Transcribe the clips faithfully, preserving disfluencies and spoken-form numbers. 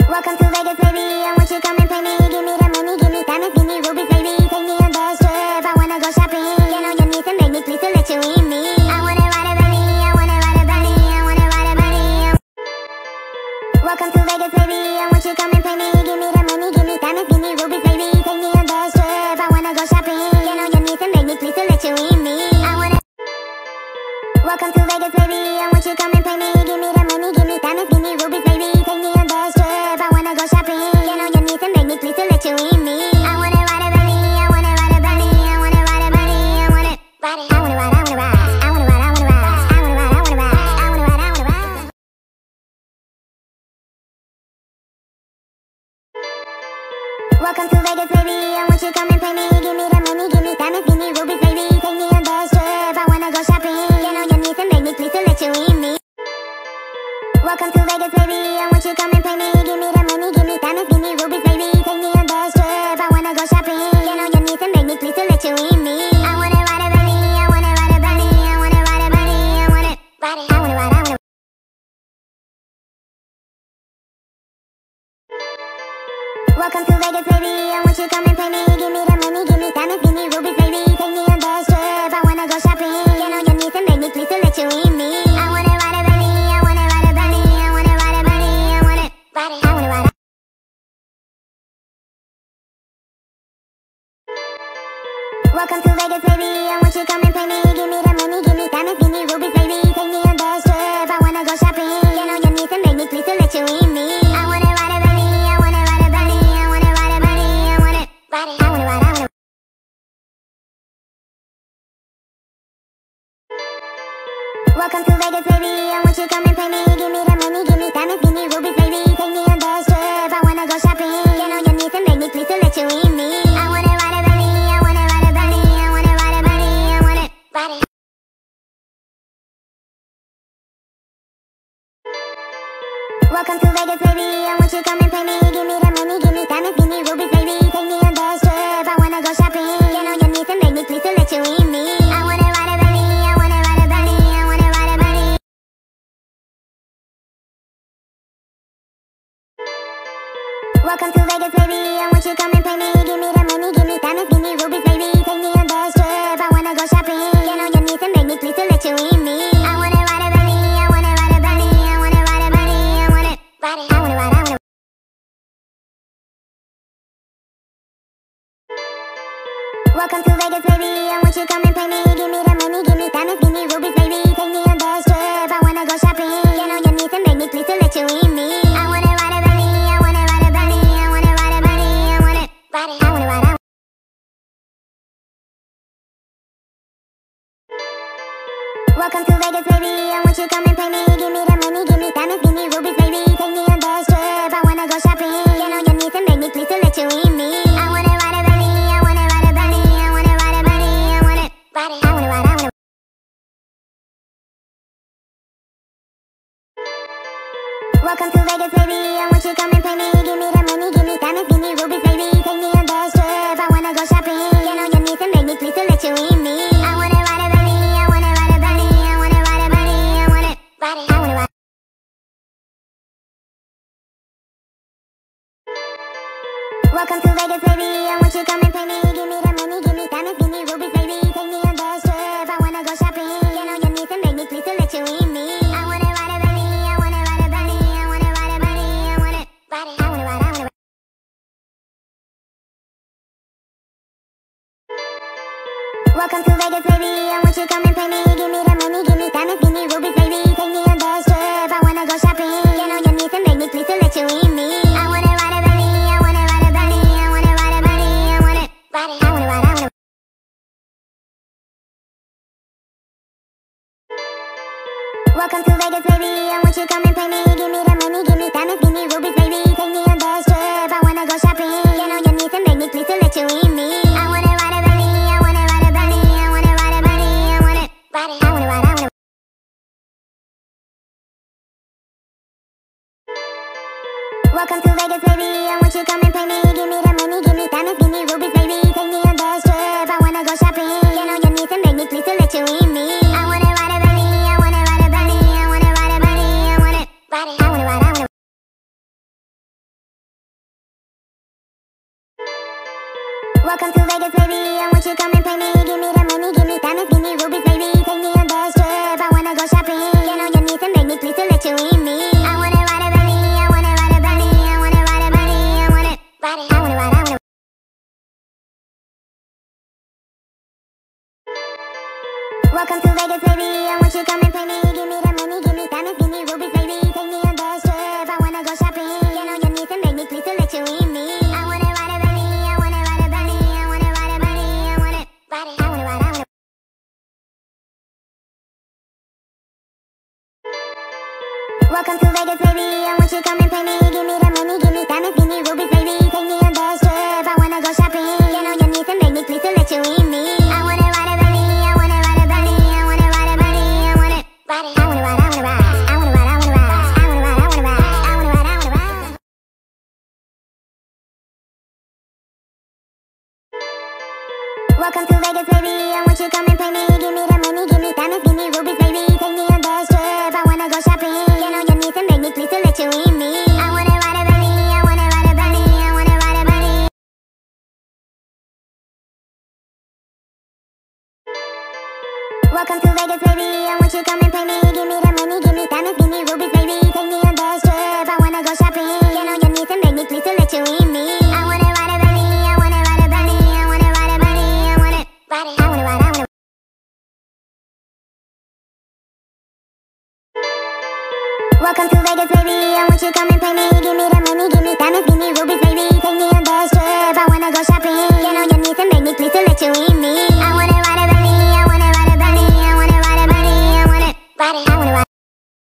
Welcome to Vegas, baby. I want you come and pay me. Give me the money, give me diamonds, give me rubies, baby. Take me on that trip. I wanna go shopping. Get on your knees and beg me, please, to let you in me. I wanna ride a bunny. I wanna ride a bunny. I wanna ride a bunny. Welcome to Vegas, baby. I want you come and pay me. Give me the money, give me diamonds, give me rubies, baby. Take me on that trip. I wanna go shopping. Get on your knees and beg me, please, to let you in me. I wanna. Welcome to Vegas, baby. I want you come and pay me. Give me the money, give me diamonds, give me rubies, baby. Take me on that trip. I wanna go shopping. Get on your knees and beg me, please, to let you in me. I wanna ride a bunny. I wanna ride a bunny. I wanna ride a bunny. I wanna ride it. I wanna ride. I wanna ride. I wanna ride. I wanna ride. I wanna ride. I wanna ride. I wanna ride. I wanna ride. Welcome to Vegas, baby. I want you come and pay me. Give me the money, give me diamonds, give me rubies, baby. Take me on that trip. I wanna go shopping. Get on your knees and beg me, please, to let you in me. Welcome to Vegas, baby. I want you come and pay me. Give me the money, give me diamonds, give me rubies, baby. Take me on that trip. I wanna go shopping. Get on your knees and beg me, please, to let you in me. I wanna ride a bunny. I wanna ride a bunny. I wanna ride a bunny. I wanna ride it. I wanna ride. I wanna. Welcome to Vegas, baby. I want you come and pay me. Give me the money, give me diamonds, give me rubies, baby. Take me on that trip. I wanna go shopping. Get on your knees and beg me, please, to let you in me. I wanna ride a bunny. I wanna ride a bunny. I wanna ride a bunny. I wanna ride it. I wanna ride. Welcome to Vegas, baby. I want you come and pay me. Give me the money, give me diamonds, give me rubies, baby. Take me on that trip. I wanna go shopping. Get on your knees and beg me, please, to let you in me. I wanna ride a bunny. I wanna ride a bunny. I wanna ride a bunny. I wanna ride it. I wanna ride. I wanna. Welcome to Vegas, baby. I want you come and pay me. Give me the money, give me diamonds, give me rubies, baby. Take me on that trip. I wanna go shopping. Get on your knees and beg me, please, to let you in me. I wanna ride a bunny. I wanna ride a bunny. I wanna ride a bunny. I wanna ride it. Welcome to Vegas, baby. I want you come and pay me. Give me the money, give me diamonds, give me rubies, baby. Take me on that trip. I wanna go shopping. Get on your knees and beg me, please, to let you in me. I wanna ride a bunny. I wanna ride a bunny. I wanna ride a bunny. Welcome to Vegas, baby. I want you come and pay me. Give me the money, give me diamonds, give me rubies, baby. Take me on that trip. I wanna go shopping. Get on your knees and beg me, please, to let you in me. I wanna ride a bunny. I wanna ride a bunny. I wanna ride a bunny. I wanna ride it. I wanna ride. I wanna. Welcome to Vegas, baby. I want you come and pay me. Give me the money, give me diamonds, give me rubies, baby. Take me on that trip. I wanna go shopping. Get on your knees and beg me, please, to let you in me. I wanna ride a bunny. I wanna ride a bunny. I wanna ride a bunny. I wanna ride it. I wanna ride. I wanna. Welcome to Vegas, baby. I want you come and pay me. Give me the money, give me diamonds, give me rubies, baby. Take me on that trip. I wanna go shopping. Get on your knees and beg me, please, to let you in me. I wanna ride a bunny. I wanna ride a bunny. I wanna ride a bunny. I wanna ride it. I wanna ride. I wanna. Welcome to Vegas, baby. I want you come and pay me. Give me the money, give me diamonds, give me rubies, baby. Take me on that trip. I wanna go shopping. Get on your knees and beg me, please, to let you in me. I wanna ride a bunny. I wanna ride a bunny. I wanna ride a bunny. I wanna ride it. I wanna ride. Welcome to Vegas, baby. I want you come and pay me. Give me the money, give me diamonds, give me rubies, baby. Take me on that trip. I wanna go shopping. Get on your knees and beg me, please, to let you in me. I wanna ride a bunny. I wanna ride a bunny. I wanna ride a bunny. I wanna ride it. I wanna ride. I wanna. Welcome to Vegas, baby. I want you come and pay me. Give me the money, give me diamonds, give me rubies, baby. Take me on that trip. I wanna go shopping. Get on your knees and beg me, please, to let you in me. I wanna ride a bunny. I wanna ride a bunny. I wanna ride a bunny. I wanna ride it. I wanna ride. I wanna. Welcome to Vegas, baby. I want you come and pay me. Give me the money, give me diamonds, give me rubies, baby. Take me on that trip. I wanna go shopping. Get on your knees and beg me, please, to let you in me. I wanna ride a bunny. I wanna ride a bunny. I wanna ride a bunny. I wanna ride it. I wanna ride. I wanna. Welcome to Vegas, baby. I want you come and pay me. Give me the money, give me diamonds, give me rubies, baby. Take me on that trip. I wanna go shopping. Get on your knees and beg me, please, to let you in me. I wanna ride a bunny. I wanna ride a bunny. I wanna ride a bunny. I wanna ride it. I wanna ride. I wanna. Welcome to Vegas, baby. I want you come and pay me. Give me the money, give me diamonds, give me rubies, baby. Take me on that trip. I wanna go shopping. Get on your knees and beg me, please, to let you in me. I wanna ride a Bentley, I wanna ride a Bentley, I wanna ride a Bentley, I wanna ride it, I wanna ride, I wanna. Welcome to Vegas, baby. I want you come and pay me. Give me the money, give me diamonds, give me rubies, baby. Take me on that trip. I wanna go shopping. Get on your knees and beg me, please, to let you in me. I wanna ride a Bentley, I wanna ride a Bentley, I wanna ride a Bentley, I wanna ride it, I wanna ride, I wanna. Welcome to Vegas, baby. I want you come and pay me. Give me the money, give me diamonds, give me rubies, baby. Take me on that trip. I wanna go shopping. Get on your knees and beg me, please, to let you in me. I wanna ride a Bentley, I wanna ride a Bentley, I wanna ride a Bentley, I wanna ride it, I wanna ride, I wanna ride, I wanna ride, I wanna ride, I wanna ride, I wanna ride, I wanna ride, I wanna ride. Welcome to Vegas, baby. I want you come and pay me. Give me the money, give me diamonds, give me rubies, baby. Take me on that trip. I wanna go shopping. Get on your knees and beg me, please, to let you in me. I wanna ride a Bentley, I wanna ride a Bentley, I wanna ride a Bentley. Welcome to Vegas, baby. I want you come and pay me. Give me the money, give me diamonds, give me rubies, baby. Take me on that trip. I wanna go shopping. Get on your knees and beg me, please, to let you in me. I wanna ride a Bentley, I wanna ride a Bentley, I wanna ride a Bentley, I wanna ride it, I wanna ride, I wanna. Welcome to Vegas, baby. I want you come and pay me. Give me the money, give me diamonds, give me rubies, baby. Take me on that trip. I wanna go shopping. Get on your knees and beg me, please, to let you in me. I wanna ride a Bentley, I wanna ride a Bentley, I wanna ride a Bentley, I wanna ride it, I wanna ride.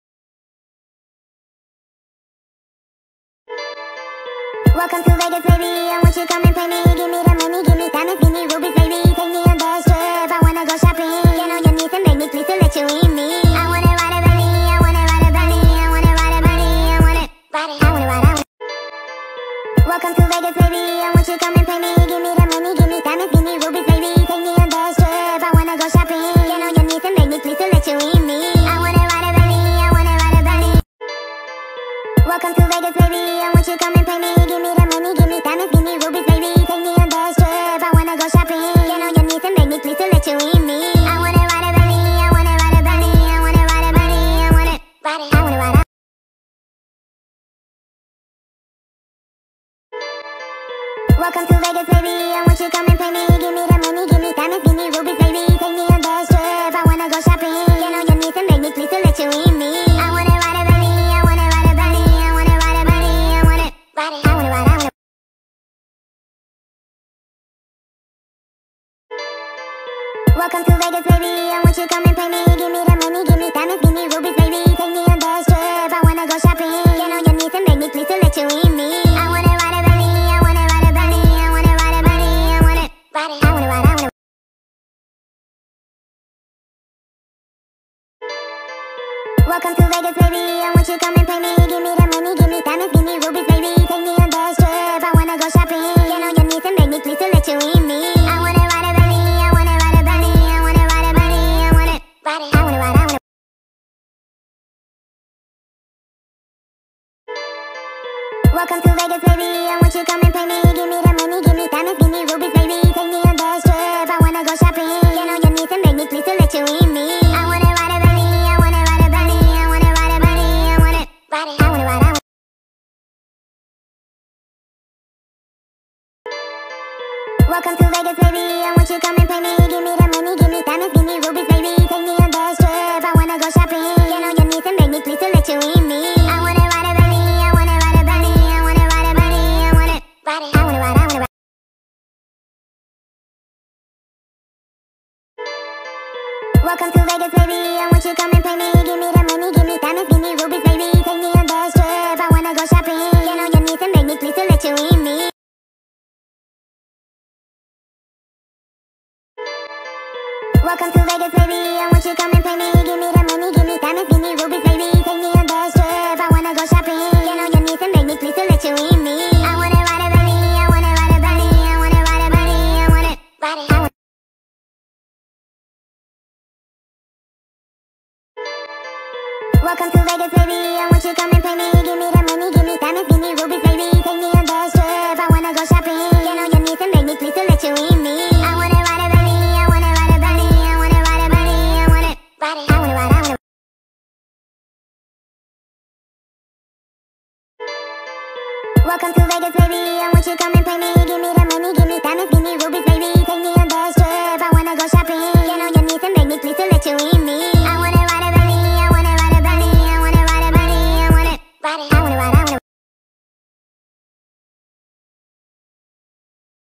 Welcome to Vegas, baby. I want you come and pay me. Give me the money, give me diamonds, give me rubies, baby. Take me on that trip. I wanna go shopping. Get on your knees and beg me, please, to let you in me. I wanna ride a Bentley, I wanna ride a Bentley, I wanna ride a Bentley, I wanna ride it, I wanna ride, I wanna. Welcome to Vegas, baby. I want you come and pay me. Give me the money, give me diamonds, give me rubies, baby. Take me on that trip. I wanna go shopping. Get on your knees and beg me, please, to let you in me. I wanna ride a Bentley, I wanna ride a Bentley. Welcome to Vegas, baby. I want you come and pay me. Give me the money, give me diamonds, give me rubies, baby. Take me on that trip. I wanna go shopping. Get on your knees and beg me, please, to let you in me. I wanna ride a Bentley, I wanna ride a Bentley, I wanna ride a Bentley, I wanna ride it, I wanna ride. Welcome to Vegas, baby. I want you come and pay me. Give me the money, give me diamonds, give me rubies, baby. Take me on that trip. I wanna go shopping. Get on your knees and beg me, please, to let you in me. I wanna ride a Bentley, I wanna ride a Bentley, I wanna ride a Bentley, I wanna ride it, I wanna ride, I wanna. Welcome to Vegas, baby. I want you come and pay me. Give me the money, give me diamonds, give me rubies, baby. Take me on that trip. I wanna go shopping. Get on your knees and beg me, please, to let you in me. I wanna ride a Bentley, I wanna ride a Bentley, I wanna ride a Bentley, I wanna ride it, I wanna ride, I wanna. Welcome to Vegas, baby. I want you come and pay me. Give me the money, give me diamonds, give me rubies, baby. Take me on that trip. I wanna go shopping. Get on your knees and beg me, please, to let you in me. I wanna ride a Bentley, I wanna ride a Bentley, I wanna ride a Bentley, I wanna ride it, I wanna ride, I wanna. Welcome to Vegas, baby. I want you come and pay me. Give me the money, give me diamonds, give me rubies, baby. Take me on that trip. I wanna go shopping. Get on your knees and beg me, please, to let you in me. I wanna ride a Bentley, I wanna ride a Bentley, I wanna ride a Bentley, I wanna ride it, I wanna ride, I wanna. Welcome to Vegas, baby. I want you come and pay me. Give me the money, give me diamonds, give me rubies, baby. Take me on that trip. I wanna go shopping. Get on your knees and beg me, please, to let you in me. I wanna ride a Bentley, I wanna ride a Bentley, I wanna ride a Bentley, I wanna ride it, I wanna ride, I wanna ride. Welcome to Vegas, baby. I want you come and pay me. Give me the money, give me diamonds, give me rubies, baby. Take me on that trip. I wanna go shopping. Get on your knees and beg me, please, to let you in me. Welcome to Vegas, baby. I want you come and pay me. Give me the money, give me diamonds, give me rubies, baby. Take me on that trip. come to Vegas, baby. I want you to come and pay me. Give me the money, give me diamonds, give me rubies, baby. Take me on that trip, I wanna go shopping. Get on your knees and beg me, please, to let you in me.